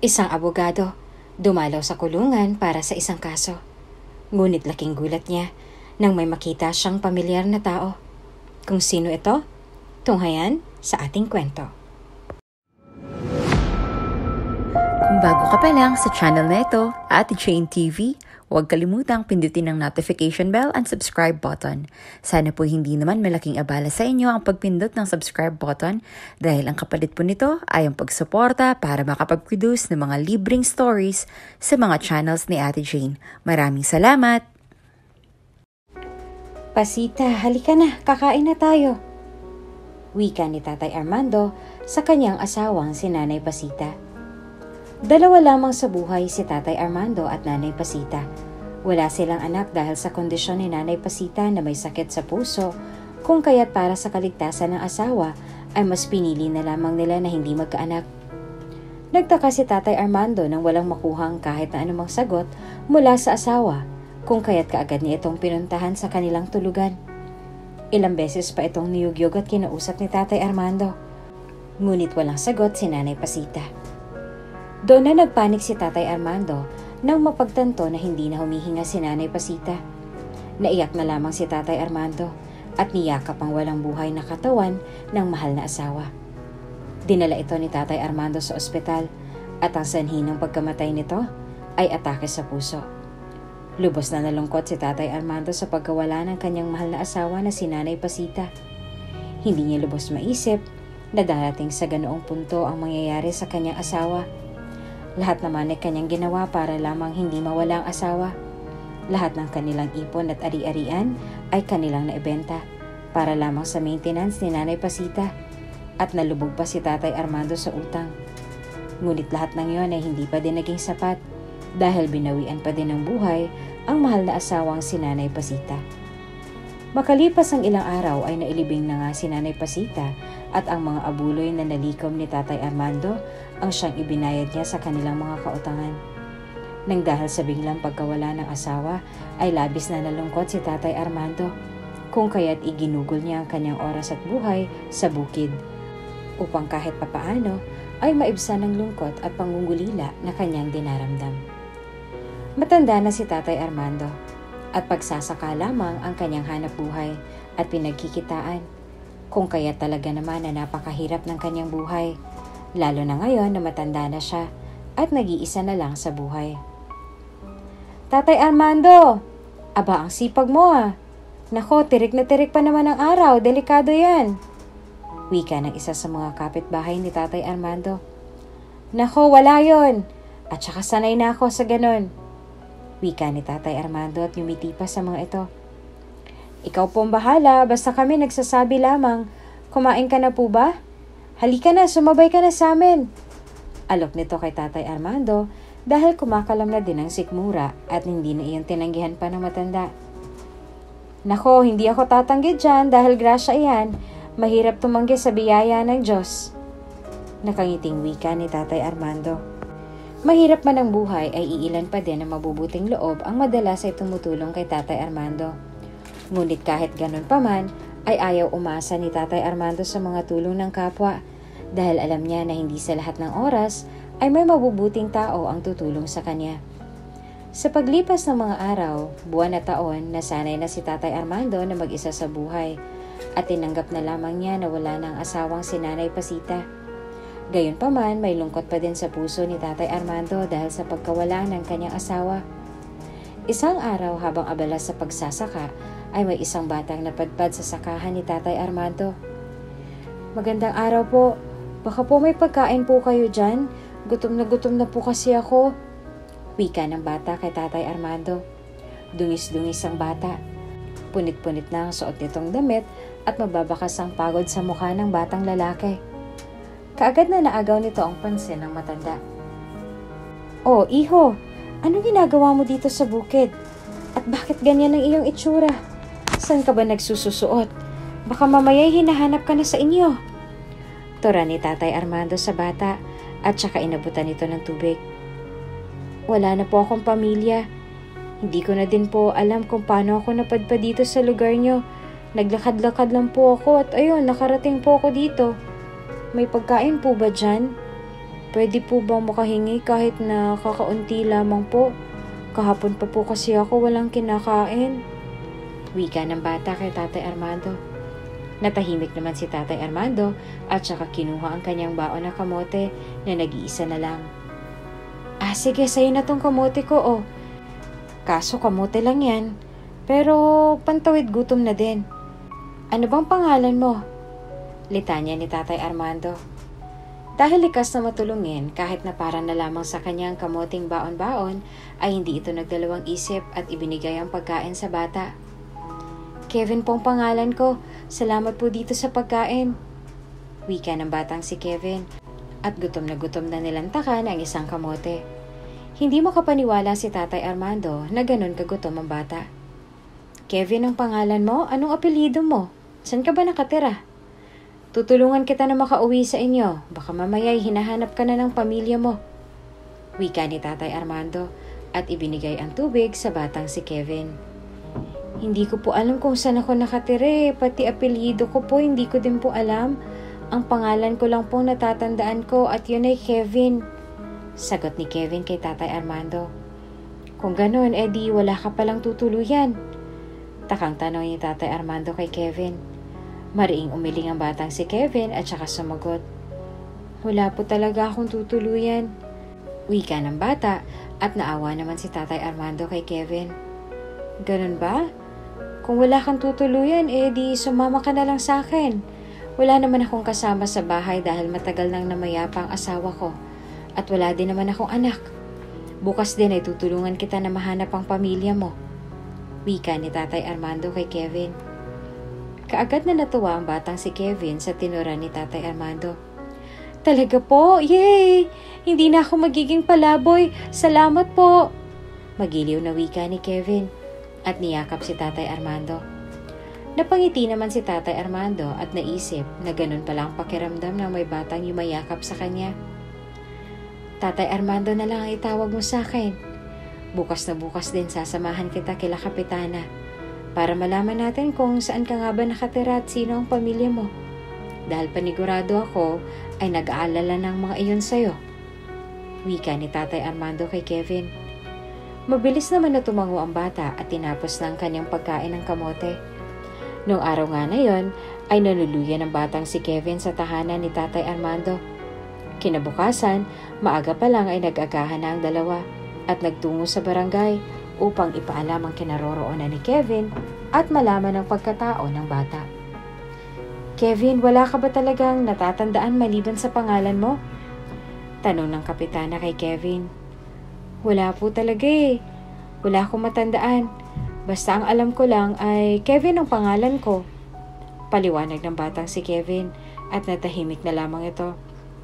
Isang abogado, dumalaw sa kulungan para sa isang kaso. Ngunit laking gulat niya nang may makita siyang pamilyar na tao. Kung sino ito? Tunghayan sa ating kwento. Kung bago ka pa lang sa channel na ito, Ate Jane TV, huwag kalimutang pindutin ang notification bell and subscribe button. Sana po hindi naman malaking abala sa inyo ang pagpindot ng subscribe button dahil ang kapalit po nito ay ang pagsuporta para makapag-produce ng mga libreng stories sa mga channels ni Ate Jane. Maraming salamat! Pasita, halika na, kakain na tayo. Wika ni Tatay Armando sa kanyang asawang si Nanay Pasita. Dalawa lamang sa buhay si Tatay Armando at Nanay Pasita. Wala silang anak dahil sa kondisyon ni Nanay Pasita na may sakit sa puso, kung kaya't para sa kaligtasan ng asawa ay mas pinili na lamang nila na hindi magkaanak. Nagtaka si Tatay Armando nang walang makuhang kahit na anumang sagot mula sa asawa, kung kaya't kaagad niya itong pinuntahan sa kanilang tulugan. Ilang beses pa itong niyugyog at kinausap ni Tatay Armando. Ngunit walang sagot si Nanay Pasita. Doon na nagpanik si Tatay Armando nang mapagtanto na hindi na humihinga si Nanay Pasita. Naiyak na lamang si Tatay Armando at niyakap ang walang buhay na katawan ng mahal na asawa. Dinala ito ni Tatay Armando sa ospital at ang sanhi ng pagkamatay nito ay atake sa puso. Lubos na nalungkot si Tatay Armando sa pagkawala ng kanyang mahal na asawa na si Nanay Pasita. Hindi niya lubos maisip na darating sa ganoong punto ang mangyayari sa kanyang asawa. Lahat naman ay kanyang ginawa para lamang hindi mawala ang asawa. Lahat ng kanilang ipon at ari-arian ay kanilang naibenta para lamang sa maintenance ni Nanay Pasita at nalubog pa si Tatay Armando sa utang. Ngunit lahat ng iyon ay hindi pa din naging sapat dahil binawian pa din ng buhay ang mahal na asawang si Nanay Pasita. Makalipas ang ilang araw ay nailibing na nga si Nanay Pasita at ang mga abuloy na nalikom ni Tatay Armando ang siyang ibinayad niya sa kanilang mga kautangan. Nang dahil sa biglang pagkawala ng asawa ay labis na nalungkot si Tatay Armando, kung kaya't iginugol niya ang kanyang oras at buhay sa bukid upang kahit papaano ay maibsan ang lungkot at pangungulila na kanyang dinaramdam. Matanda na si Tatay Armando at pagsasaka lamang ang kanyang hanap buhay at pinagkikitaan, kung kaya talaga naman na napakahirap ng kanyang buhay, lalo na ngayon na matanda na siya at nag-iisa na lang sa buhay. Tatay Armando! Aba, ang sipag mo ah! Nako, tirik na tirik pa naman ang araw, delikado yan! Wika ng isa sa mga kapitbahay ni Tatay Armando. Nako, wala yon! At saka sanay na ako sa ganon. Wika ni Tatay Armando at yumiti pa sa mga ito. Ikaw pong bahala, basta kami nagsasabi lamang. Kumain ka na po ba? Halika na, sumabay ka na sa amin. Alok nito kay Tatay Armando dahil kumakalam na din ang sikmura at hindi na iyon tinanggihan pa ng matanda. Nako, hindi ako tatanggi dyan dahil grasya iyan. Mahirap tumanggi sa biyaya ng Diyos. Nakangiting wika ni Tatay Armando. Mahirap man ang buhay ay iilan pa din ang mabubuting loob ang madalas ay tumutulong kay Tatay Armando. Ngunit kahit ganun pa man, ay ayaw umasa ni Tatay Armando sa mga tulong ng kapwa dahil alam niya na hindi sa lahat ng oras ay may mabubuting tao ang tutulong sa kanya. Sa paglipas ng mga araw, buwan na taon, nasanay na si Tatay Armando na mag-isa sa buhay at tinanggap na lamang niya na wala ng asawang si Nanay Pasita. Gayunpaman, may lungkot pa din sa puso ni Tatay Armando dahil sa pagkawala ng kanyang asawa. Isang araw habang abala sa pagsasaka, ay may isang batang napadpad sa sakahan ni Tatay Armando. Magandang araw po. Baka po may pagkain po kayo dyan. Gutom na po kasi ako. Wika ng bata kay Tatay Armando. Dungis-dungis ang bata. Punit-punit na ang suot nitong damit at mababakas ang pagod sa mukha ng batang lalaki. Kaagad na naagaw nito ang pansin ng matanda. Oh, iho, ano ginagawa mo dito sa bukid? At bakit ganyan ang iyong itsura? Saan ka ba nagsususuot? Baka mamaya'y hinahanap ka na sa inyo. Tura ni Tatay Armando sa bata at saka inabutan ito ng tubig. Wala na po akong pamilya. Hindi ko na din po alam kung paano ako napadpad dito sa lugar nyo. Naglakad-lakad lang po ako at ayun, nakarating po ako dito. May pagkain po ba dyan? Pwede po bang makahingi kahit na kakaunti lamang po? Kahapon pa po kasi ako walang kinakain. Wika ng bata kay Tatay Armando. Natahimik naman si Tatay Armando at saka kinuha ang kanyang baon na kamote na nag-iisa na lang. Sige, sa'yo na tong kamote ko, oh. Kaso kamote lang yan, pero pantawid gutom na din. Ano bang pangalan mo? Litanya ni Tatay Armando. Dahil likas na matulungin kahit na para na lamang sa kanyang kamoting baon-baon, ay hindi ito nagdalawang isip at ibinigay ang pagkain sa bata. Kevin pong pangalan ko. Salamat po dito sa pagkain. Wika ng batang si Kevin at gutom na nilantakan ang isang kamote. Hindi makapaniwala si Tatay Armando na ganun kagutom ang bata. Kevin ang pangalan mo? Anong apelyido mo? Saan ka ba nakatira? Tutulungan kita na makauwi sa inyo. Baka mamaya'y hinahanap ka na ng pamilya mo. Wika ni Tatay Armando at ibinigay ang tubig sa batang si Kevin. Hindi ko po alam kung saan ako nakatira. Pati apelyido ko po hindi ko din po alam. Ang pangalan ko lang po natatandaan ko at yun ay Kevin. Sagot ni Kevin kay Tatay Armando. Kung ganon, edi wala ka palang tutuluyan. Takang tanong ni Tatay Armando kay Kevin. Mariing umiling ang batang si Kevin at saka sumagot. Wala po talaga akong tutuluyan. Wika ng bata at naawa naman si Tatay Armando kay Kevin. Ganun ba? Kung wala kang tutuluyan, di sumama ka na lang sa akin. Wala naman akong kasama sa bahay dahil matagal nang namayapa ang asawa ko. At wala din naman akong anak. Bukas din ay tutulungan kita na mahanap ang pamilya mo. Wika ni Tatay Armando kay Kevin. Kaagad na natuwa ang batang si Kevin sa tinura ni Tatay Armando. Talaga po? Yay! Hindi na ako magiging palaboy. Salamat po! Magiliw na wika ni Kevin at niyakap si Tatay Armando. Napangiti naman si Tatay Armando at naisip na ganun pala ang pakiramdam ng may batang yumayakap sa kanya. Tatay Armando na lang ang itawag mo sa akin. Bukas na bukas din sasamahan kita kila Kapitana para malaman natin kung saan ka nga ba nakatira at sino ang pamilya mo. Dahil panigurado ako ay nag-aalala ng mga iyon sa'yo. Wika ni Tatay Armando kay Kevin. Mabilis naman na tumango ang bata at tinapos ng kanyang pagkain ng kamote. Noong araw nga na yon ay nanuluyan ng batang si Kevin sa tahanan ni Tatay Armando. Kinabukasan, maaga pa lang ay nag-agahan na ang dalawa at nagtungo sa barangay upang ipaalam ang kinaroroonan ni Kevin at malaman ang pagkatao ng bata. Kevin, wala ka ba talagang natatandaan maliban sa pangalan mo? Tanong ng Kapitana kay Kevin. Wala po talaga eh. Wala akong matandaan. Basta ang alam ko lang ay Kevin ang pangalan ko. Paliwanag ng batang si Kevin at natahimik na lamang ito.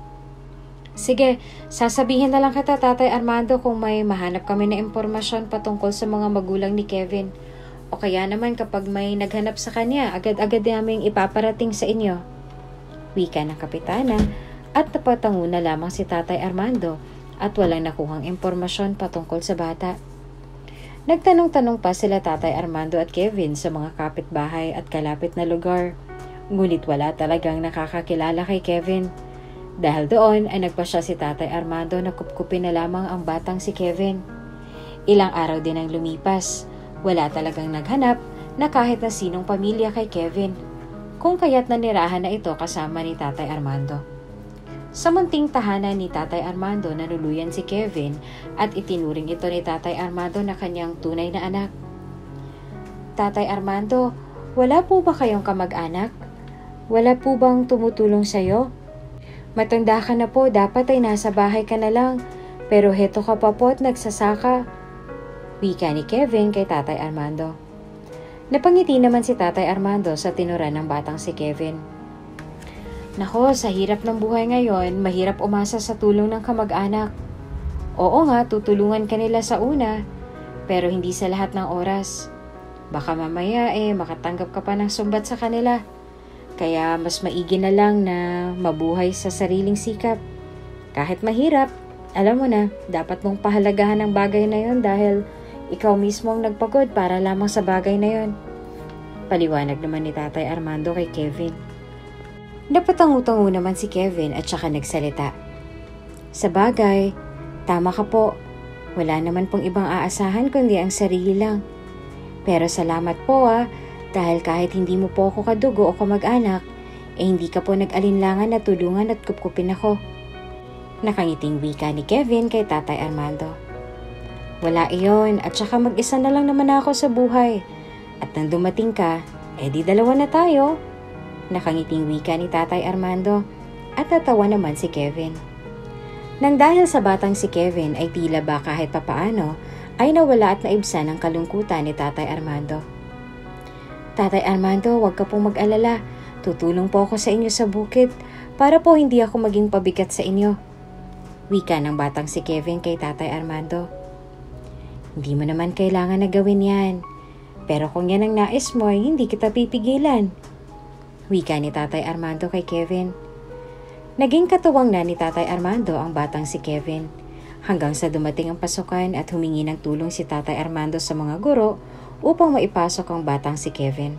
Sige, sasabihin na lang kita Tatay Armando kung may mahanap kami na impormasyon patungkol sa mga magulang ni Kevin. O kaya naman kapag may naghanap sa kanya, agad-agad naming ipaparating sa inyo. Wika ng Kapitana at napatango na lamang si Tatay Armando at walang nakuhang impormasyon patungkol sa bata. Nagtanong-tanong pa sila Tatay Armando at Kevin sa mga kapitbahay at kalapit na lugar. Ngunit wala talagang nakakakilala kay Kevin. Dahil doon ay nagpasya si Tatay Armando na kupkupin na lamang ang batang si Kevin. Ilang araw din ang lumipas. Wala talagang naghanap na kahit na sinong pamilya kay Kevin. Kung kaya't nanirahan na ito kasama ni Tatay Armando. Sa munting tahanan ni Tatay Armando nanuluyan si Kevin at itinuring ito ni Tatay Armando na kanyang tunay na anak. Tatay Armando, wala po ba kayong kamag-anak? Wala po bang tumutulong sa'yo? Matanda ka na po, dapat ay nasa bahay ka na lang. Pero heto ka pa po at nagsasaka. Wika ni Kevin kay Tatay Armando. Napangiti naman si Tatay Armando sa tinura ng batang si Kevin. Nako, sa hirap ng buhay ngayon, mahirap umasa sa tulong ng kamag-anak. Oo nga, tutulungan ka nila sa una, pero hindi sa lahat ng oras. Baka mamaya makatanggap ka pa ng sumbat sa kanila. Kaya mas maigi na lang na mabuhay sa sariling sikap. Kahit mahirap, alam mo na, dapat mong pahalagahan ang bagay na yon dahil ikaw mismo ang nagpagod para lamang sa bagay na yon. Paliwanag naman ni Tatay Armando kay Kevin. Napatango-tango naman si Kevin at saka nagsalita. Sabagay, tama ka po. Wala naman pong ibang aasahan kundi ang sarili lang. Pero salamat po dahil kahit hindi mo po ako kadugo o kamag-anak, hindi ka po nag-alinlangan na tulungan at kupkupin ako. Nakangiting wika ni Kevin kay Tatay Armando. Wala iyon at saka mag-isa na lang naman ako sa buhay. At nang dumating ka, di dalawa na tayo. Nakangiting wika ni Tatay Armando at natawa naman si Kevin. Nang dahil sa batang si Kevin ay tila ba kahit papaano ay nawala at naibsan ang kalungkutan ni Tatay Armando. Tatay Armando, huwag ka pong mag-alala. Tutulong po ako sa inyo sa bukid para po hindi ako maging pabigat sa inyo. Wika ng batang si Kevin kay Tatay Armando. Hindi mo naman kailangan na gawin yan. Pero kung yan ang nais mo ay hindi kita pipigilan. Wika ni Tatay Armando kay Kevin. Naging katuwang na ni Tatay Armando ang batang si Kevin. Hanggang sa dumating ang pasukan at humingi ng tulong si Tatay Armando sa mga guro upang maipasok ang batang si Kevin.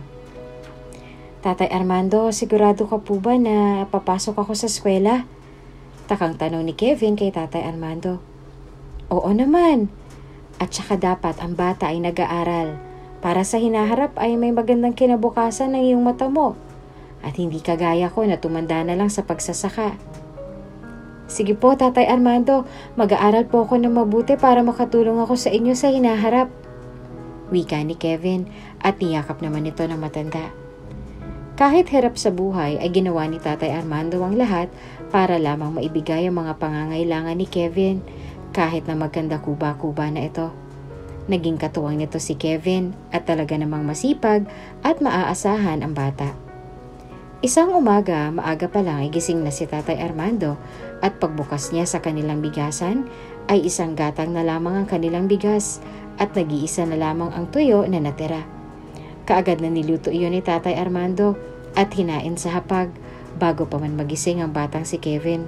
Tatay Armando, sigurado ka po ba na papasok ako sa eskwela? Takang tanong ni Kevin kay Tatay Armando. Oo naman. At saka dapat ang bata ay nag-aaral para sa hinaharap ay may magandang kinabukasan ng iyong mata mo at hindi kagaya ko na tumanda na lang sa pagsasaka. Sige po, Tatay Armando, mag-aaral po ako ng mabuti para makatulong ako sa inyo sa hinaharap. Wika ni Kevin at niyakap naman ito ng matanda. Kahit hirap sa buhay ay ginawa ni Tatay Armando ang lahat para lamang maibigay ang mga pangangailangan ni Kevin kahit na maganda kuba-kuba na ito. Naging katuwang nito si Kevin at talaga namang masipag at maaasahan ang bata. Isang umaga, maaga pa lang ay gising na si Tatay Armando at pagbukas niya sa kanilang bigasan ay isang gatang na lamang ang kanilang bigas at nag-iisa na lamang ang tuyo na natira. Kaagad na niluto iyon ni Tatay Armando at hinain sa hapag bago pa man magising ang batang si Kevin.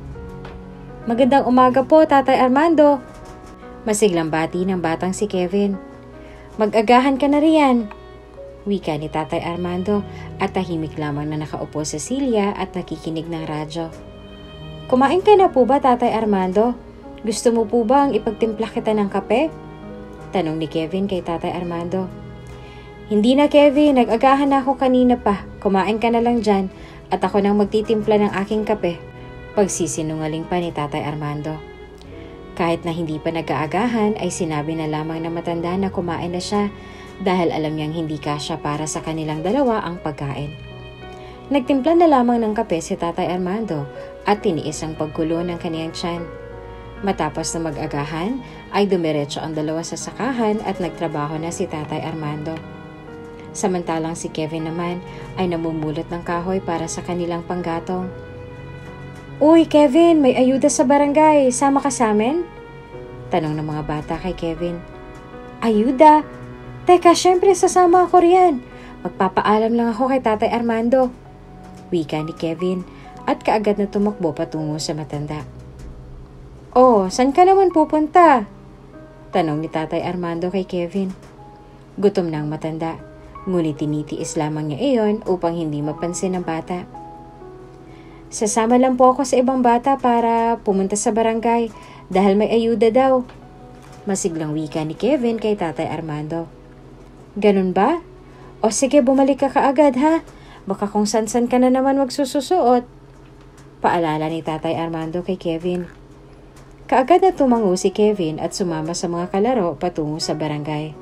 Magandang umaga po, Tatay Armando. Masiglang bati ng batang si Kevin. Mag-agahan ka na riyan. Wika ni Tatay Armando at tahimik lamang na nakaupo sa silya at nakikinig ng radyo. Kumain ka na po ba, Tatay Armando? Gusto mo po ba ang ipagtimpla kita ng kape? Tanong ni Kevin kay Tatay Armando. Hindi na, Kevin, nag-agahan na ako kanina pa. Kumain ka na lang dyan at ako nang magtitimpla ng aking kape. Pagsisinungaling pa ni Tatay Armando. Kahit na hindi pa nag-aagahan ay sinabi na lamang na matanda na kumain na siya dahil alam niyang hindi kasya para sa kanilang dalawa ang pagkain. Nagtimpla na lamang ng kape si Tatay Armando at tiniis ang pagkulo ng kaniyang tiyan. Matapos na mag-agahan ay dumiretso ang dalawa sa sakahan at nagtrabaho na si Tatay Armando. Samantalang si Kevin naman ay namumulot ng kahoy para sa kanilang panggatong. Uy, Kevin, may ayuda sa barangay. Sama ka sa amin? Tanong ng mga bata kay Kevin. Ayuda? Teka, syempre sasama ako riyan. Magpapaalam lang ako kay Tatay Armando. Wika ni Kevin at kaagad na tumakbo patungo sa matanda. Oh, saan ka naman pupunta? Tanong ni Tatay Armando kay Kevin. Gutom na ang matanda. Ngunit tinitiis lamang niya iyon upang hindi mapansin ng bata. Sasama lang po ako sa ibang bata para pumunta sa barangay dahil may ayuda daw. Masiglang wika ni Kevin kay Tatay Armando. Ganun ba? O sige, bumalik ka kaagad ha. Baka kung san-san ka na naman magsususuot. Paalala ni Tatay Armando kay Kevin. Kaagad na tumango si Kevin at sumama sa mga kalaro patungo sa barangay.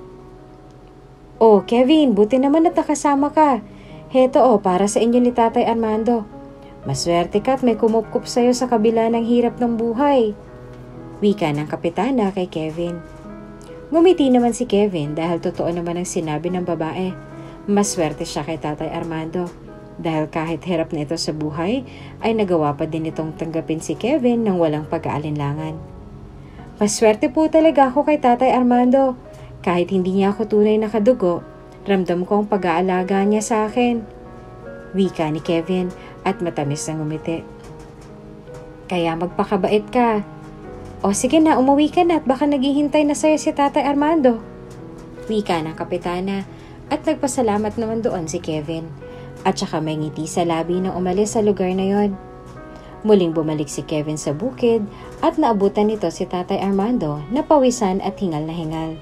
Oh, Kevin, buti naman at nakasama ka. Heto para sa inyo ni Tatay Armando. Maswerte ka at may kumupkup sa'yo sa kabila ng hirap ng buhay. Wika ng kapitana kay Kevin. Ngumiti naman si Kevin dahil totoo naman ang sinabi ng babae. Maswerte siya kay Tatay Armando. Dahil kahit hirap na ito sa buhay, ay nagawa pa din itong tanggapin si Kevin ng walang pag-aalinlangan. Maswerte po talaga ako kay Tatay Armando. Kahit hindi niya ako tunay na kadugo, ramdam ko ang pag-aalaga niya sa akin. Wika ni Kevin at matamis na ngumiti. Kaya magpakabait ka. O sige na, umuwi ka na at baka naghihintay na sa'yo si Tatay Armando. Wika ng kapitana at nagpasalamat naman doon si Kevin. At saka may ngiti sa labi nang umalis sa lugar na yon. Muling bumalik si Kevin sa bukid at naabutan nito si Tatay Armando na pawisan at hingal na hingal.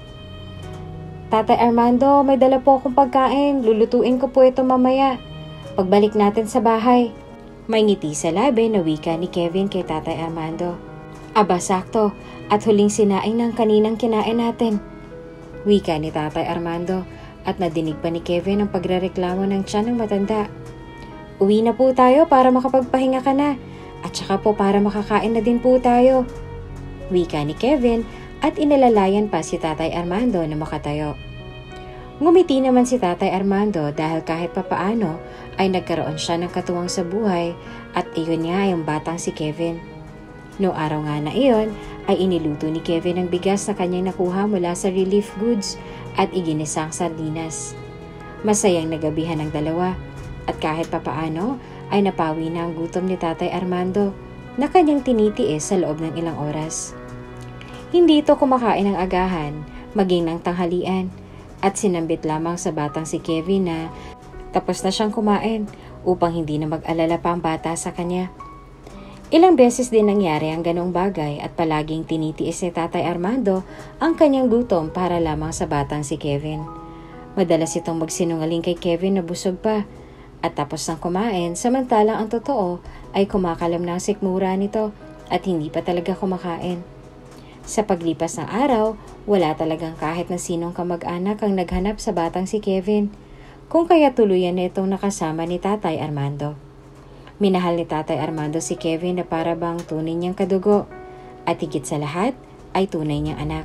Tatay Armando, may dala po akong pagkain. Lulutuin ko po ito mamaya. Pagbalik natin sa bahay. May ngiti sa labi na wika ni Kevin kay Tatay Armando. Aba, sakto. At huling sinaing ng kaninang kinain natin. Wika ni Tatay Armando at nadinig pa ni Kevin ang pagrereklamo ng tiyan ng matanda. Uwi na po tayo para makapagpahinga ka na. At saka po para makakain na din po tayo. Wika ni Kevin at inalalayan pa si Tatay Armando na makatayo. Ngumiti naman si Tatay Armando dahil kahit papaano ay nagkaroon siya ng katuwang sa buhay at iyon nga yung batang si Kevin. Noong araw nga na iyon ay iniluto ni Kevin ang bigas na kanyang nakuha mula sa relief goods at iginisang sardinas. Masayang nagabihan ang dalawa at kahit papaano ay napawi na ang gutom ni Tatay Armando na kanyang tinitiis sa loob ng ilang oras. Hindi ito kumakain ng agahan, maging ng tanghalian, at sinambit lamang sa batang si Kevin na tapos na siyang kumain upang hindi na mag-alala pa ang bata sa kanya. Ilang beses din nangyari ang ganong bagay at palaging tinitiis ni Tatay Armando ang kanyang gutom para lamang sa batang si Kevin. Madalas itong magsinungaling kay Kevin na busog pa, at tapos ng kumain, samantalang ang totoo ay kumakalam ng sikmura nito at hindi pa talaga kumakain. Sa paglipas ng araw, wala talagang kahit na sinong kamag-anak ang naghanap sa batang si Kevin, kung kaya tuluyan na itong nakasama ni Tatay Armando. Minahal ni Tatay Armando si Kevin na para bang tunay niyang kadugo at higit sa lahat ay tunay niyang anak.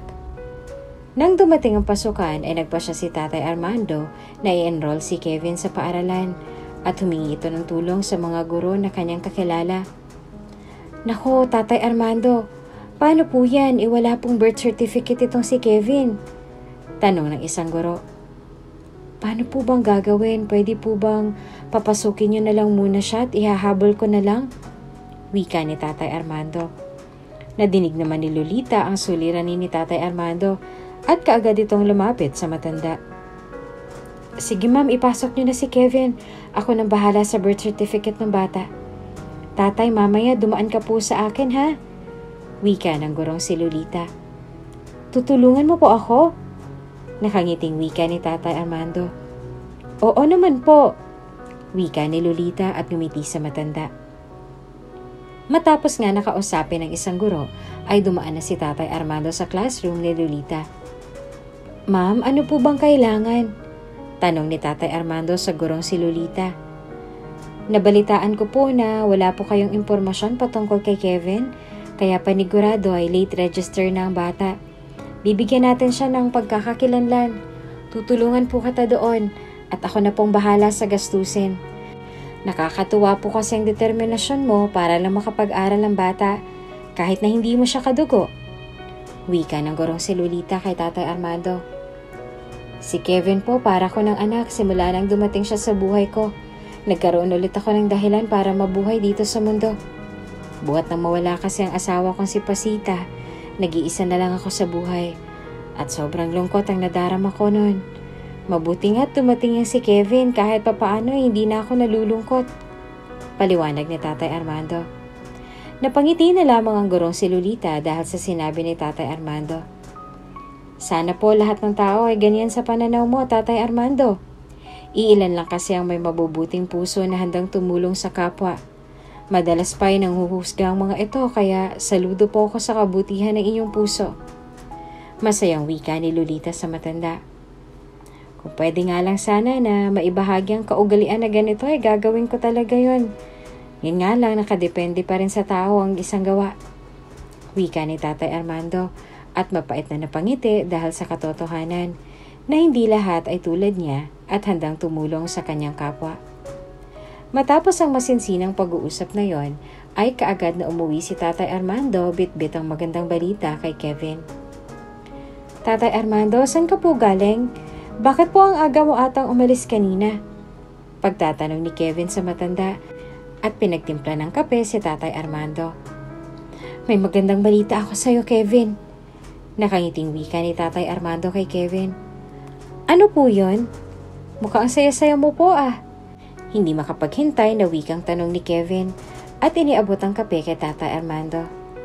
Nang dumating ang pasukan ay nagpasya si Tatay Armando na i-enroll si Kevin sa paaralan at humingi ito ng tulong sa mga guro na kanyang kakilala. Nako, Tatay Armando, paano po yan? Wala pong birth certificate itong si Kevin. Tanong ng isang guro. Paano po bang gagawin? Pwede po bang papasukin niyo na lang muna siya at ihahabol ko na lang? Wika ni Tatay Armando. Nadinig naman ni Lolita ang suliranin ni Tatay Armando at kaagad itong lumapit sa matanda. Sige ma'am, ipasok niyo na si Kevin. Ako nang bahala sa birth certificate ng bata. Tatay, mamaya dumaan ka po sa akin ha? Wika ng gurong si Lolita. Tutulungan mo po ako? Nakangiting wika ni Tatay Armando. Oo naman po. Wika ni Lolita at ngumiti sa matanda. Matapos nga nakausapin ng isang guro, ay dumaan na si Tatay Armando sa classroom ni Lolita. Ma'am, ano po bang kailangan? Tanong ni Tatay Armando sa gurong si Lolita. Nabalitaan ko po na wala po kayong impormasyon patungkol kay Kevin, kaya panigurado ay late register na ang bata. Bibigyan natin siya ng pagkakakilanlan. Tutulungan po kita doon at ako na pong bahala sa gastusin. Nakakatuwa po kasi ang determinasyon mo para lang makapag-aral ang bata kahit na hindi mo siya kadugo. Wika ng gurong si Lolita kay Tatay Armando. Si Kevin po para ko ng anak simula nang dumating siya sa buhay ko. Nagkaroon ulit ako ng dahilan para mabuhay dito sa mundo. Buhat nang mawala kasi ang asawa kong si Pasita, nag-iisa na lang ako sa buhay. At sobrang lungkot ang nadarama ko noon. Mabuti nga't dumating yung si Kevin kahit papaano hindi na ako nalulungkot. Paliwanag ni Tatay Armando. Napangiti na lamang ang gurong si Lolita dahil sa sinabi ni Tatay Armando. Sana po lahat ng tao ay ganyan sa pananaw mo, Tatay Armando. Iilan lang kasi ang may mabubuting puso na handang tumulong sa kapwa. Madalas pa ay nanghuhusga ang mga ito kaya saludo po ako sa kabutihan ng inyong puso. Masayang wika ni Lolita sa matanda. Kung pwede nga lang sana na maibahagi ang kaugalian na ganito ay gagawin ko talaga yon. Yun nga lang nakadepende pa rin sa tao ang isang gawa. Wika ni Tatay Armando. At mapait na napangiti dahil sa katotohanan na hindi lahat ay tulad niya at handang tumulong sa kanyang kapwa. Matapos ang masinsinang pag-uusap na yon, ay kaagad na umuwi si Tatay Armando bit-bit ang magandang balita kay Kevin. Tatay Armando, saan ka po galing? Bakit po ang aga mo atang umalis kanina? Pagtatanong ni Kevin sa matanda at pinagtimpla ng kape si Tatay Armando. May magandang balita ako sa'yo, Kevin. Nakangiting wika ni Tatay Armando kay Kevin. Ano po yon? Mukhang saya-saya mo po ah. Hindi makapaghintay na wikang tanong ni Kevin at iniabot ang kape kay Tatay Armando.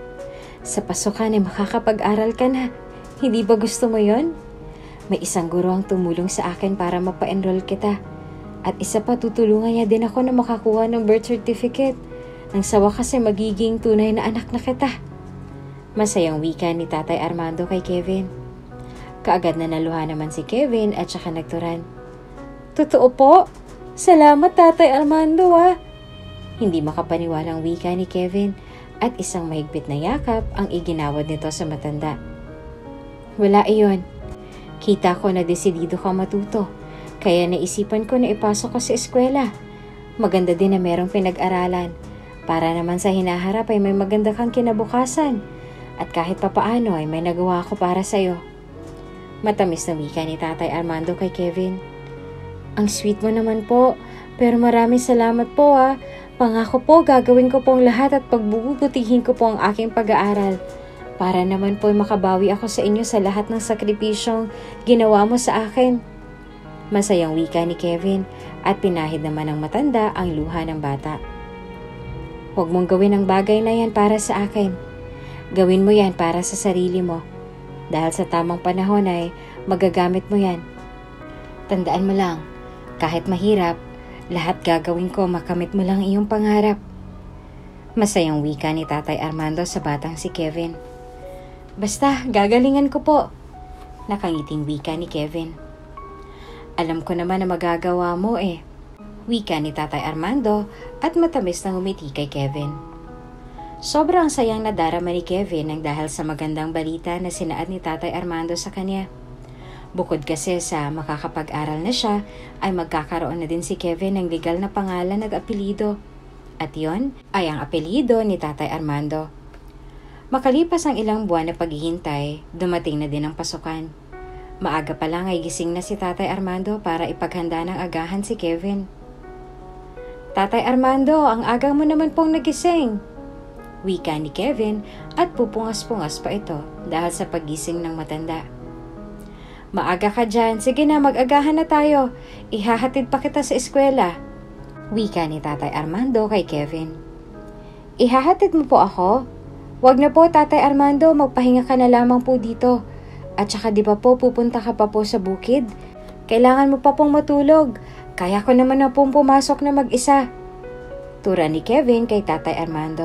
Sa pasukan ay makakapag-aral ka na. Hindi ba gusto mo yon? May isang guro ang tumulong sa akin para mapa-enroll kita. At isa pa, tutulungan niya din ako na makakuha ng birth certificate. Nang sa wakas ay magiging tunay na anak na kita. Masayang wika ni Tatay Armando kay Kevin. Kaagad na naluha naman si Kevin at saka nagturan. Totoo po? Salamat Tatay Armando Hindi makapaniwalang wika ni Kevin at isang mahigpit na yakap ang iginawad nito sa matanda. Wala iyon. Kita ko na desidido ka matuto, kaya naisipan ko na ipasok ka sa eskwela. Maganda din na merong pinag-aralan, para naman sa hinaharap ay may maganda kang kinabukasan, at kahit papaano ay may nagawa ko para sa'yo. Matamis na wika ni Tatay Armando kay Kevin. Ang sweet mo naman po, pero maraming salamat po Pangako po gagawin ko pong lahat at pagbubutihin ko po ang aking pag-aaral. Para naman po makabawi ako sa inyo sa lahat ng sakripisyong ginawa mo sa akin. Masayang wika ni Kevin at pinahid naman ng matanda ang luha ng bata. Huwag mong gawin ang bagay na yan para sa akin. Gawin mo yan para sa sarili mo. Dahil sa tamang panahon ay magagamit mo yan. Tandaan mo lang, kahit mahirap, lahat gagawin ko makamit mo lang iyong pangarap. Masayang wika ni Tatay Armando sa batang si Kevin. Basta, gagalingan ko po. Nakangiting wika ni Kevin. Alam ko naman na magagawa mo Wika ni Tatay Armando at matamis na humiti kay Kevin. Sobrang sayang nadarama ni Kevin nang dahil sa magandang balita na sinaad ni Tatay Armando sa kanya. Bukod kasi sa makakapag-aral na siya, ay magkakaroon na din si Kevin ng legal na pangalan at apelido. At yon ay ang apelido ni Tatay Armando. Makalipas ang ilang buwan na paghihintay, dumating na din ang pasukan. Maaga pa lang ay gising na si Tatay Armando para ipaghanda ng agahan si Kevin. Tatay Armando, ang aga mo naman pong nagising. Wika ni Kevin at pupungas-pungas pa ito dahil sa paggising ng matanda. Maaga ka dyan. Sige na, mag-agahan na tayo. Ihahatid pa kita sa eskwela. Wika ni Tatay Armando kay Kevin. Ihahatid mo po ako? Wag na po, Tatay Armando. Magpahinga ka na lamang po dito. At saka di ba po pupunta ka pa po sa bukid? Kailangan mo pa pong matulog. Kaya ko naman na pong pumasok na mag-isa. Tura ni Kevin kay Tatay Armando.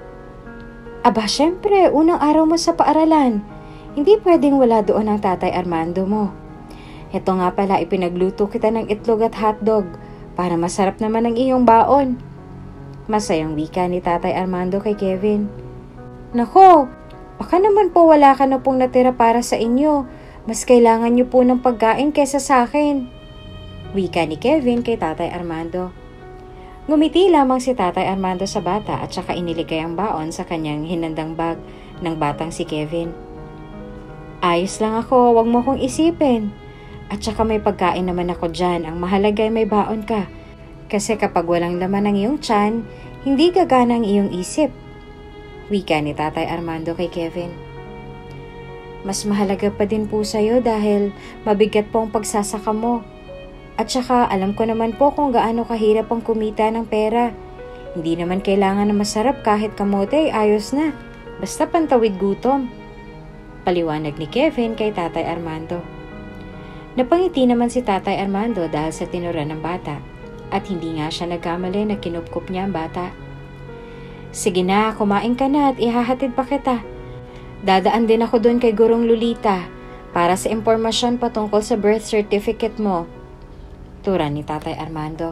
Aba, syempre, unang araw mo sa paaralan. Hindi pwedeng wala doon ang Tatay Armando mo. Heto nga pala, ipinagluto kita ng itlog at hotdog para masarap naman ang iyong baon. Masayang wika ni Tatay Armando kay Kevin. Nako, baka naman po wala ka na pong natira para sa inyo. Mas kailangan niyo po ng pagkain kesa sa akin. Wika ni Kevin kay Tatay Armando. Ngumiti lamang si Tatay Armando sa bata at saka iniligay ang baon sa kanyang hinandang bag ng batang si Kevin. Ayos lang ako, wag mo kong isipin. At saka may pagkain naman ako dyan, ang mahalaga ay may baon ka. Kasi kapag walang laman ang iyong tiyan, hindi gagana ang iyong isip. Wika ni Tatay Armando kay Kevin. Mas mahalaga pa din po sa'yo dahil mabigat po ang pagsasaka mo. At saka alam ko naman po kung gaano kahirap ang kumita ng pera. Hindi naman kailangan na masarap kahit kamote ay ayos na. Basta pantawid gutom. Paliwanag ni Kevin kay Tatay Armando. Napangiti naman si Tatay Armando dahil sa tinura ng bata at hindi nga siya nagkamali na kinupkup niya ang bata. Sige na, kumain ka na at ihahatid pa kita. Dadaan din ako doon kay Gurong Lolita para sa impormasyon patungkol sa birth certificate mo. Tura ni Tatay Armando.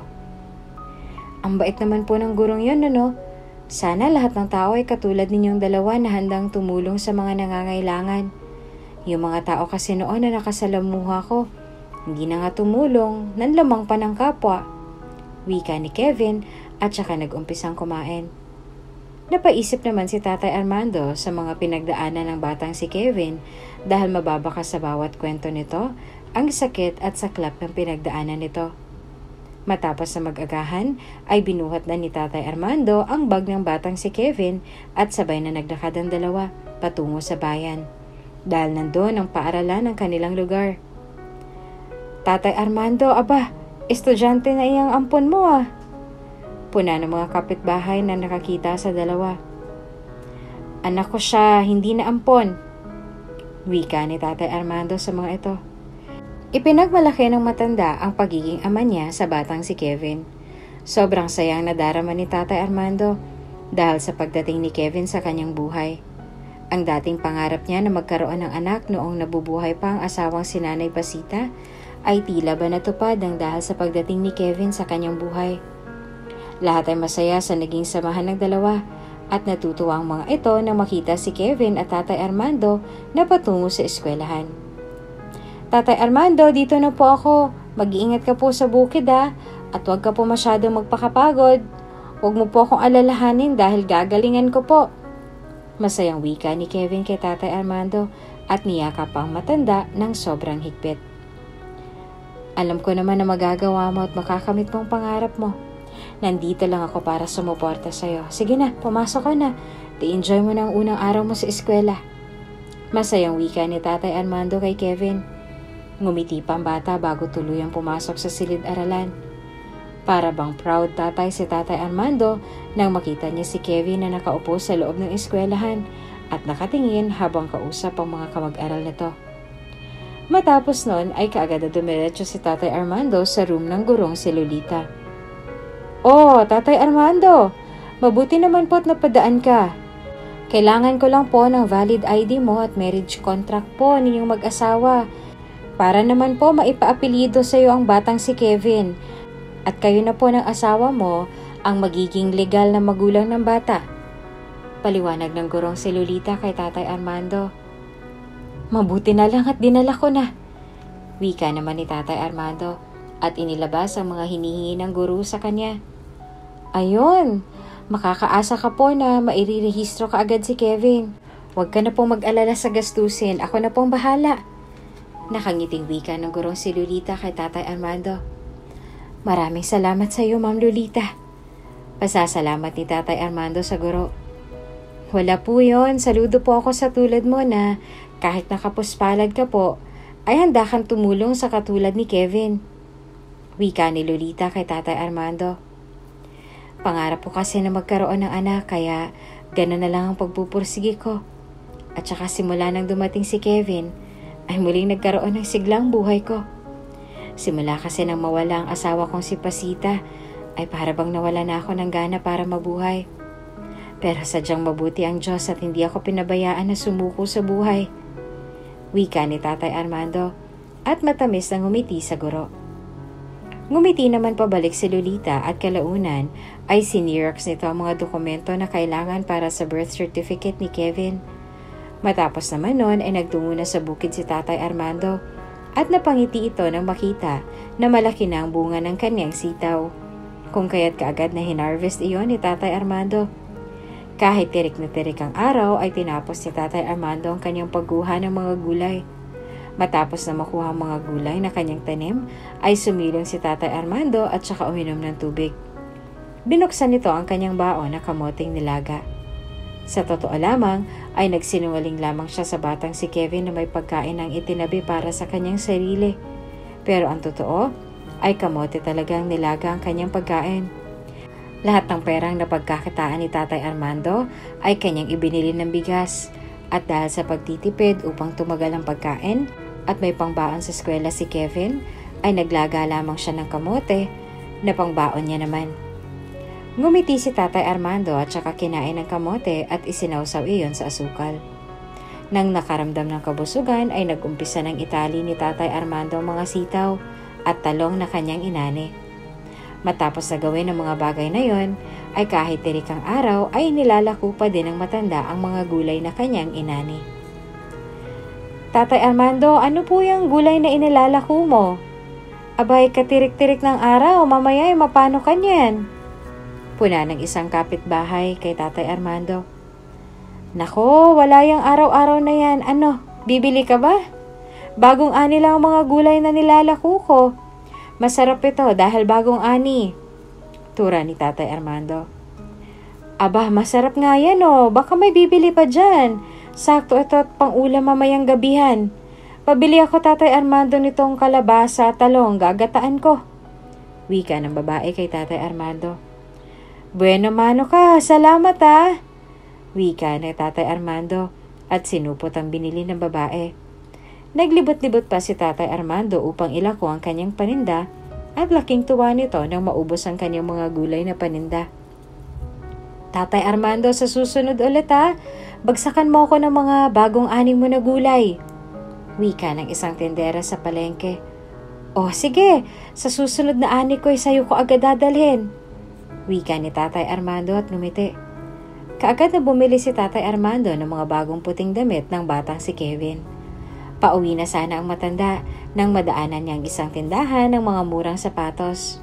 Ang bait naman po ng gurong yun, ano? Sana lahat ng tao ay katulad ninyong dalawa na handang tumulong sa mga nangangailangan. Yung mga tao kasi noon na nakasalamuha ko, hindi na nga tumulong, nanlamang pa ng kapwa. Wika ni Kevin at saka nag-umpisang kumain. Napaisip naman si Tatay Armando sa mga pinagdaanan ng batang si Kevin dahil mababaka sa bawat kwento nito ang sakit at saklap ng pinagdaanan nito. Matapos na mag-agahan, ay binuhat na ni Tatay Armando ang bag ng batang si Kevin at sabay na naglakad ang dalawa patungo sa bayan. Dahil nandoon ang paaralan ng kanilang lugar. Tatay Armando, aba, estudyante na iyang ampon mo . Puna ng mga kapitbahay na nakakita sa dalawa. Anak ko siya, hindi na ampon. Wika ni Tatay Armando sa mga ito. Ipinagmalaki ng matanda ang pagiging ama niya sa batang si Kevin. Sobrang sayang nadarama ni Tatay Armando dahil sa pagdating ni Kevin sa kanyang buhay. Ang dating pangarap niya na magkaroon ng anak noong nabubuhay pa ang asawang si Nanay Pasita ay tila ba natupad ng dahil sa pagdating ni Kevin sa kanyang buhay. Lahat ay masaya sa naging samahan ng dalawa at natutuwa ang mga ito na makita si Kevin at Tatay Armando na patungo sa eskwelahan. Tatay Armando, dito na po ako. Mag-iingat ka po sa bukid at huwag ka po masyadong magpakapagod. Huwag mo po akong alalahanin dahil gagalingan ko po. Masayang wika ni Kevin kay Tatay Armando at niyakap ang matanda ng sobrang higpit. Alam ko naman na magagawa mo at makakamit mong pangarap mo. Nandito lang ako para sumuporta sa'yo. Sige na, pumasok ka na. I-enjoy mo na ang unang araw mo sa eskwela. Masayang wika ni Tatay Armando kay Kevin. Ngumiti pa ang bata bago tuluyang pumasok sa silid-aralan. Para bang proud tatay si Tatay Armando nang makita niya si Kevin na nakaupo sa loob ng eskwelahan at nakatingin habang kausap ang mga kamag-aral nito. Matapos nun ay kaagad na dumiretso si Tatay Armando sa room ng gurong si Lolita. Oh, Tatay Armando, mabuti naman po't napadaan ka. Kailangan ko lang po ng valid ID mo at marriage contract po ninyong mag-asawa. Para naman po maipaapelyido sa iyo ang batang si Kevin. At kayo na po ng asawa mo ang magiging legal na magulang ng bata. Paliwanag ng gurong si Lolita kay Tatay Armando. Mabuti na lang at dinala ko na. Wika naman ni Tatay Armando at inilabas ang mga hinihingi ng guro sa kanya. Ayun, makakaasa ka po na mairirehistro ka agad si Kevin. Huwag ka na pong mag-alala sa gastusin, ako na pong bahala. Nakangiting wika ng gurong si Lolita kay Tatay Armando. Maraming salamat sa iyo, Ma'am Lolita. Pasasalamat ni Tatay Armando sa guro. Wala po yon, saludo po ako sa tulad mo na kahit nakapuspalad ka po, ay handa kang tumulong sa katulad ni Kevin. Wika ni Lolita kay Tatay Armando. Pangarap ko kasi na magkaroon ng anak kaya gano'n na lang ang pagpupursige ko. At saka simula nang dumating si Kevin, ay muling nagkaroon ng siglang buhay ko. Simula kasi nang mawala ang asawa kong si Pasita, ay para bang nawala na ako ng gana para mabuhay. Pero sadyang mabuti ang Diyos at hindi ako pinabayaan na sumuko sa buhay. Wika ni Tatay Armando at matamis na ngumiti sa guro. Ngumiti naman pabalik si Lolita at kalaunan ay siniraks nito ang mga dokumento na kailangan para sa birth certificate ni Kevin. Matapos naman nun ay nagtungo na sa bukid si Tatay Armando at napangiti ito nang makita na malaki na ang bunga ng kanyang sitaw. Kung kaya't kaagad na hinarvest iyon ni Tatay Armando. Kahit tirik na tirik ang araw ay tinapos ni Tatay Armando ang kanyang pagguha ng mga gulay. Matapos na makuha ang mga gulay na kanyang tanim, ay sumilong si Tatay Armando at saka uminom ng tubig. Binuksan nito ang kanyang baon na kamoting nilaga. Sa totoo lamang, ay nagsinungaling lamang siya sa batang si Kevin na may pagkain ang itinabi para sa kanyang sarili. Pero ang totoo, ay kamote talagang nilaga ang kanyang pagkain. Lahat ng perang na pagkakitaan ni Tatay Armando ay kanyang ibinili ng bigas. At dahil sa pagtitipid upang tumagal ang pagkain at may pangbaon sa eskwela si Kevin, ay naglaga lamang siya ng kamote na pangbaon niya naman. Ngumiti si Tatay Armando at saka kinain ng kamote at isinawsaw iyon sa asukal. Nang nakaramdam ng kabusugan ay nagumpisa ng itali ni Tatay Armando ang mga sitaw at talong na kanyang inani. Matapos na gawin ang mga bagay na yon, ay kahit tirik ang araw ay nilalako pa din ng matanda ang mga gulay na kanyang inani. Tatay Armando, ano po yung gulay na inilalako mo? Abay, katirik-tirik ng araw, mamaya ay mapano ka niyan? Puna ng isang kapitbahay kay Tatay Armando. Nako, wala yung araw-araw na yan. Ano, bibili ka ba? Bagong ani lang ang mga gulay na nilalako ko. Masarap ito dahil bagong ani. Tura ni Tatay Armando. Aba, masarap nga yan baka may bibili pa dyan. Sakto ito at pang-ulam mamayang gabihan. Pabili ako Tatay Armando nitong kalabasa at talong, gagataan ko. Wika ng babae kay Tatay Armando. Bueno mano ka, salamat ah. Wika ni Tatay Armando at sinupot ang binili ng babae. Naglibot-libot pa si Tatay Armando upang ilako ang kanyang paninda at laking tuwa nito nang maubos ang kanyang mga gulay na paninda. Tatay Armando, sa susunod ulit ha, bagsakan mo ako ng mga bagong aning mo na gulay. Wika ng isang tindera sa palengke. Oh sige, sa susunod na ani ko ay sa'yo ko agad dadalhin. Wika ni Tatay Armando at ngumiti. Kaagad na bumili si Tatay Armando ng mga bagong puting damit ng batang si Kevin. Pauwi na sana ang matanda nang madaanan niyang isang tindahan ng mga murang sapatos.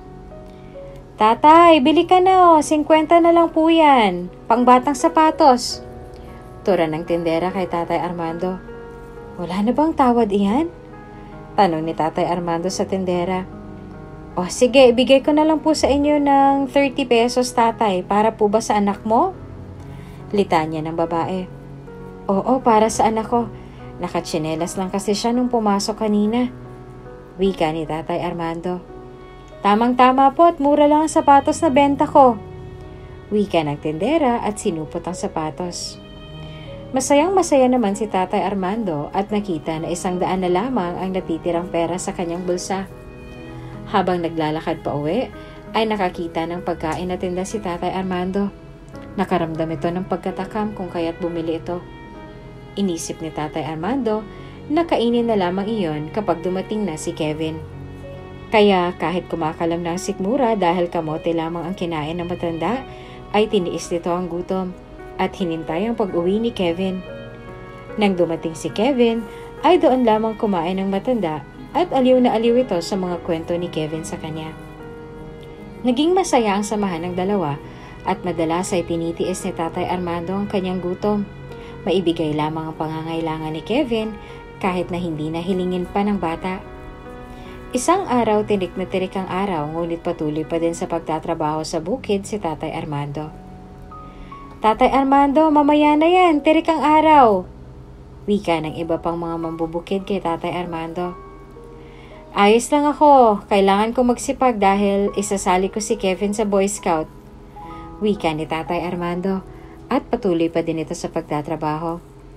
Tatay, bili ka na 50 na lang po yan. Pangbatang sapatos. Tura ng tindera kay Tatay Armando. Wala na bang tawad iyan? Tanong ni Tatay Armando sa tindera. O sige, ibigay ko na lang po sa inyo ng 30 pesos tatay. Para po ba sa anak mo? Litanya ng babae. Oo, para sa anak ko. Nakatsinelas lang kasi siya nung pumasok kanina. Wika ni Tatay Armando. Tamang-tama po at mura lang ang sapatos na benta ko. Wika ng tindera at sinupot ang sapatos. Masayang-masaya naman si Tatay Armando at nakita na 100 na lamang ang natitirang pera sa kanyang bulsa. Habang naglalakad pa uwi, ay nakakita ng pagkain na tinda si Tatay Armando. Nakaramdam ito ng pagkatakam kung kaya't bumili ito. Inisip ni Tatay Armando na kainin na lamang iyon kapag dumating na si Kevin. Kaya kahit kumakalam na ang sikmura dahil kamote lamang ang kinain ng matanda, ay tiniis nito ang gutom at hinintay ang pag-uwi ni Kevin. Nang dumating si Kevin, ay doon lamang kumain ng matanda at aliw na aliw ito sa mga kwento ni Kevin sa kanya. Naging masaya ang samahan ng dalawa at madalas ay tinitiis ni Tatay Armando ang kanyang gutom. Maibigay lamang ang pangangailangan ni Kevin kahit na hindi nahilingin pa ng bata. Isang araw tinik na tirik ang araw ngunit patuloy pa din sa pagtatrabaho sa bukid si Tatay Armando. Tatay Armando, mamaya na yan, tirik ang araw. Wika ng iba pang mga mambubukid kay Tatay Armando. Ayos lang ako, kailangan ko magsipag dahil isasali ko si Kevin sa Boy Scout. Wika ni Tatay Armando. At patuloy pa din ito sa pagtatrabaho.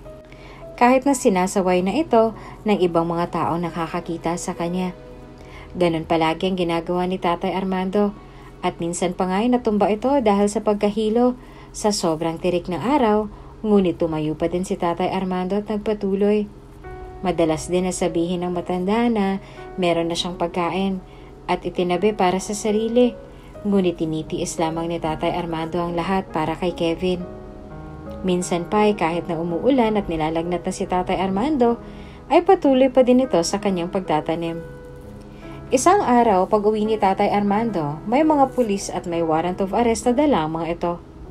Kahit na sinasaway na ito ng ibang mga taong nakakakita sa kanya. Ganon palagi ang ginagawa ni Tatay Armando at minsan pa nga ay natumba ito dahil sa pagkahilo sa sobrang tirik ng araw, ngunit tumayo pa din si Tatay Armando at nagpatuloy. Madalas din na sabihin ng matanda na meron na siyang pagkain at itinabi para sa sarili, ngunit tinitiis lamang ni Tatay Armando ang lahat para kay Kevin. Minsan pa ay kahit na umuulan at nilalagnat na si Tatay Armando, ay patuloy pa din ito sa kanyang pagtatanim. Isang araw, pag uwi ni Tatay Armando, may mga pulis at may warrant of arrest na dala ang mga ito.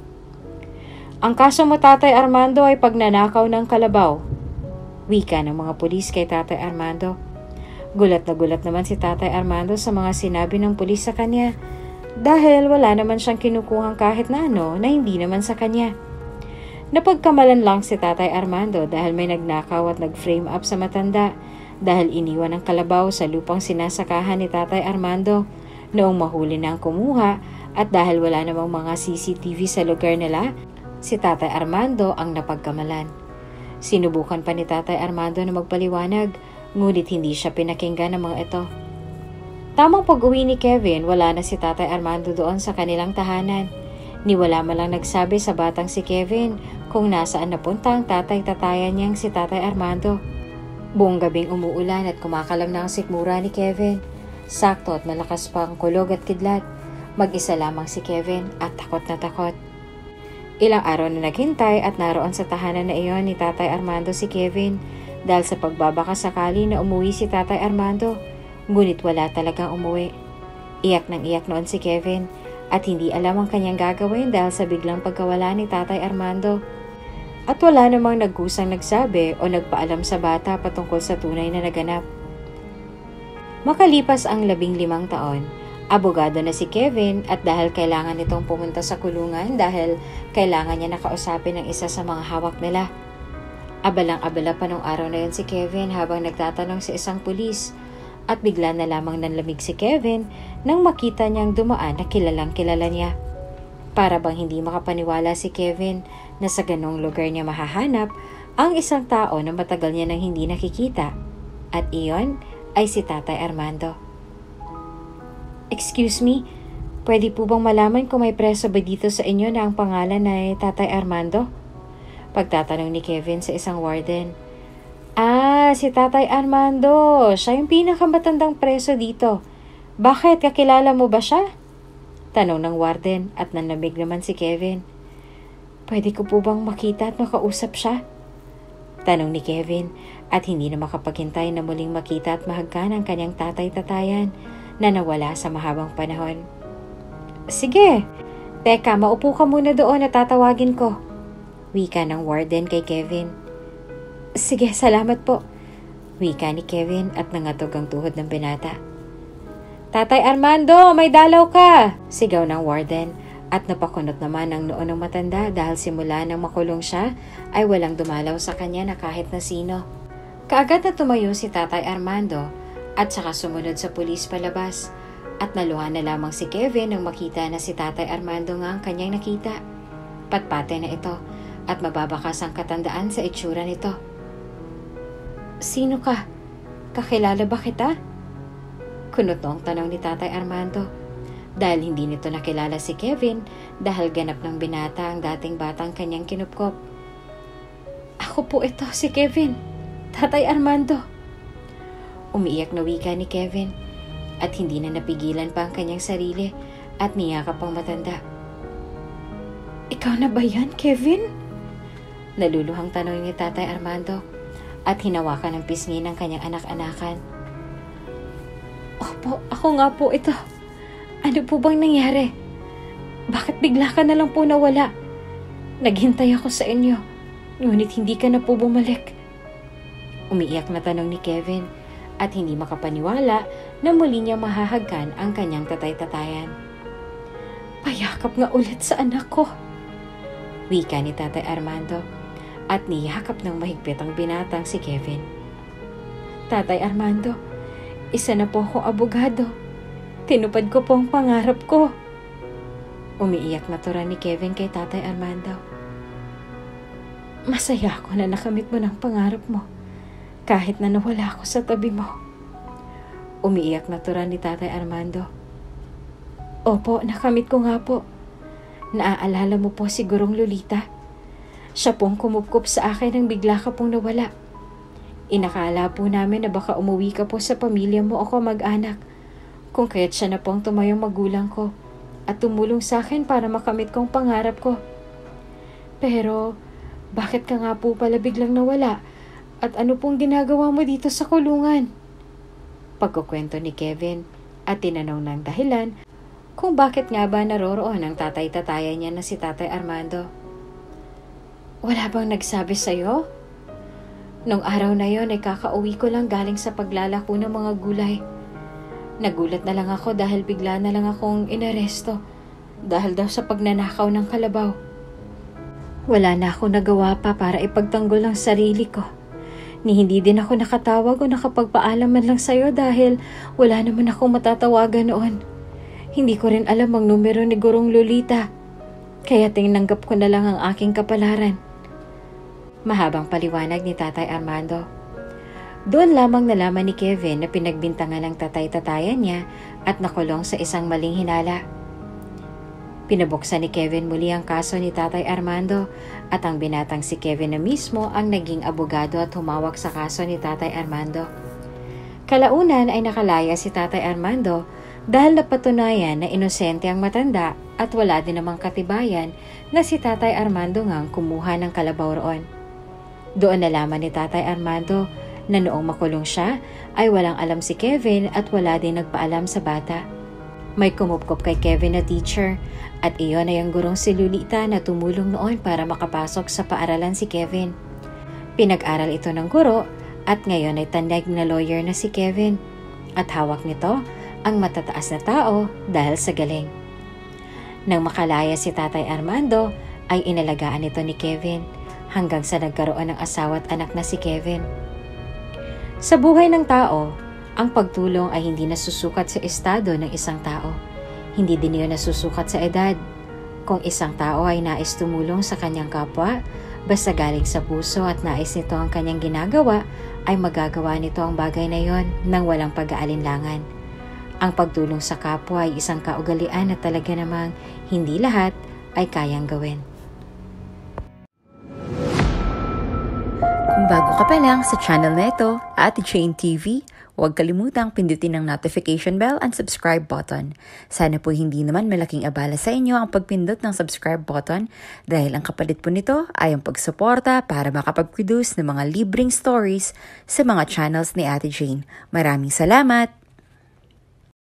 Ang kaso mo, Tatay Armando, ay pagnanakaw ng kalabaw. Wika ng mga pulis kay Tatay Armando. Gulat na gulat naman si Tatay Armando sa mga sinabi ng pulis sa kanya dahil wala naman siyang kinukuhang kahit na ano na hindi naman sa kanya. Napagkamalan lang si Tatay Armando dahil may nagnakaw at nag-frame up sa matanda dahil iniwan ang kalabaw sa lupang sinasakahan ni Tatay Armando noong mahuli na ang kumuha at dahil wala namang mga CCTV sa lugar nila, si Tatay Armando ang napagkamalan. Sinubukan pa ni Tatay Armando na magpaliwanag, ngunit hindi siya pinakinggan ng mga ito. Tamang pag-uwi ni Kevin, wala na si Tatay Armando doon sa kanilang tahanan. Ni wala man lang nagsabi sa batang si Kevin kung nasaan napunta ang tatay-tatayan niyang si Tatay Armando. Buong gabing umuulan at kumakalam na ang sikmura ni Kevin. Sakto at malakas pa ang kulog at kidlat. Mag-isa lamang si Kevin at takot na takot. Ilang araw na naghintay at naroon sa tahanan na iyon ni Tatay Armando si Kevin dahil sa pagbabaka sakali na umuwi si Tatay Armando. Ngunit wala talagang umuwi. Iyak nang iyak noon si Kevin at hindi alam ang kanyang gagawin dahil sa biglang pagkawala ni Tatay Armando. At wala namang nagkusang nagsabi o nagpaalam sa bata patungkol sa tunay na naganap. Makalipas ang 15 taon, abogado na si Kevin at dahil kailangan nitong pumunta sa kulungan dahil kailangan niya nakausapin ang isa sa mga hawak nila. Abalang-abala pa nung araw na yun si Kevin habang nagtatanong sa isang pulis at bigla na lamang nanlamig si Kevin nang makita niyang dumaan na kilalang kilala niya. Para bang hindi makapaniwala si Kevin na sa ganong lugar niya mahahanap ang isang tao na matagal niya nang hindi nakikita. At iyon ay si Tatay Armando. Excuse me, pwede po bang malaman kung may preso ba dito sa inyo na ang pangalan ay Tatay Armando? Pagtatanong ni Kevin sa isang warden. Si Tatay Armando. Siya yung pinakamatandang preso dito. Bakit? Kakilala mo ba siya? Tanong ng warden at nanlamig naman si Kevin. Pwede ko po bang makita at makausap siya? Tanong ni Kevin at hindi na makapaghintay na muling makita at mahagkan ang kanyang tatay-tatayan na nawala sa mahabang panahon. Sige, teka, maupo ka muna doon at tatawagin ko. Wika ng warden kay Kevin. Sige, salamat po. Wika ni Kevin at nangatog ang tuhod ng binata. Tatay Armando, may dalaw ka! Sigaw ng warden at napakunot naman ang noo ng matanda dahil simula nang makulong siya ay walang dumalaw sa kanya na kahit na sino. Kaagad na tumayo si Tatay Armando at saka sumunod sa pulis palabas at naluha na lamang si Kevin nang makita na si Tatay Armando nga ang kanyang nakita. Patpate na ito at mababakas ang katandaan sa itsura nito. Sino ka? Kakilala ba kita? Kunot ang tanong ni Tatay Armando dahil hindi nito nakilala si Kevin dahil ganap ng binata ang dating batang kanyang kinupkop. Ako po ito, si Kevin. Tatay Armando. Umiiyak na wika ni Kevin at hindi na napigilan pa ang kanyang sarili at niyakap ang matanda. Ikaw na ba yan, Kevin? Naluluhang tanong ni Tatay Armando at hinawakan ng pisngi ng kanyang anak-anakan. Opo, ako nga po ito. Ano po bang nangyari? Bakit bigla ka na lang po nawala? Naghintay ako sa inyo, ngunit hindi ka na po bumalik. Umiiyak na tanong ni Kevin at hindi makapaniwala na muli niya mahahagkan ang kanyang tatay-tatayan. Payakap nga ulit sa anak ko. Wika ni Tatay Armando at niyakap ng mahigpit ang binatang si Kevin. Tatay Armando, isa na po akong abogado. Tinupad ko po ang pangarap ko. Umiiyak na tura ni Kevin kay Tatay Armando. Masaya ako na nakamit mo ng pangarap mo kahit na nawala ako sa tabi mo. Umiiyak na tura ni Tatay Armando. Opo, nakamit ko nga po. Naaalala mo po si Gurong Lolita. Siya pong kumupkup sa akin nang bigla ka pong nawala. Inakala po namin na baka umuwi ka po sa pamilya mo o mag-anak, kung kaya't siya na po ang tumayong magulang ko at tumulong sa akin para makamit kong pangarap ko. Pero, bakit ka nga po pala biglang nawala? At ano pong ginagawa mo dito sa kulungan? Pagkukwento ni Kevin at tinanong ng dahilan kung bakit nga ba naroroon ang tatay-tatayan niya na si Tatay Armando. Wala bang nagsabi sa'yo? Nung araw na yon ay kakauwi ko lang galing sa paglalako ng mga gulay. Nagulat na lang ako dahil bigla na lang akong inaresto dahil daw sa pagnanakaw ng kalabaw. Wala na ako nagawa pa para ipagtanggol ang sarili ko. Ni hindi din ako nakatawag o nakapagpaalam man lang sa'yo dahil wala naman akong matatawagan noon. Hindi ko rin alam ang numero ni Gurong Lolita, kaya tinanggap ko na lang ang aking kapalaran. Mahabang paliwanag ni Tatay Armando. Doon lamang nalaman ni Kevin na pinagbintangan ng tatay-tatayan niya at nakulong sa isang maling hinala. Pinabuksan ni Kevin muli ang kaso ni Tatay Armando at ang binatang si Kevin na mismo ang naging abogado at humawak sa kaso ni Tatay Armando. Kalaunan ay nakalaya si Tatay Armando dahil napatunayan na inosente ang matanda at wala din namang katibayan na si Tatay Armando ngang kumuha ng kalabaw roon. Doon nalaman ni Tatay Armando na noong makulong siya ay walang alam si Kevin at wala din nagpaalam sa bata. May kumupkop kay Kevin na teacher at iyon ay ang gurong si Lolita na tumulong noon para makapasok sa paaralan si Kevin. Pinag-aral ito ng guro at ngayon ay tandag na lawyer na si Kevin at hawak nito ang matataas na tao dahil sa galing. Nang makalaya si Tatay Armando ay inalagaan ito ni Kevin hanggang sa nagkaroon ng asawa at anak na si Kevin. Sa buhay ng tao, ang pagtulong ay hindi nasusukat sa estado ng isang tao. Hindi din yun nasusukat sa edad. Kung isang tao ay nais tumulong sa kanyang kapwa, basta galing sa puso at nais nito ang kanyang ginagawa, ay magagawa nito ang bagay na yon nang walang pag-aalinlangan. Ang pagtulong sa kapwa ay isang kaugalian na talaga namang hindi lahat ay kayang gawin. Kung bago ka pa lang sa channel na ito, Ate Jane TV, huwag kalimutang pindutin ang notification bell and subscribe button. Sana po hindi naman malaking abala sa inyo ang pagpindot ng subscribe button dahil ang kapalit po nito ay ang pagsuporta para makapag-produce ng mga libreng stories sa mga channels ni Ate Jane. Maraming salamat!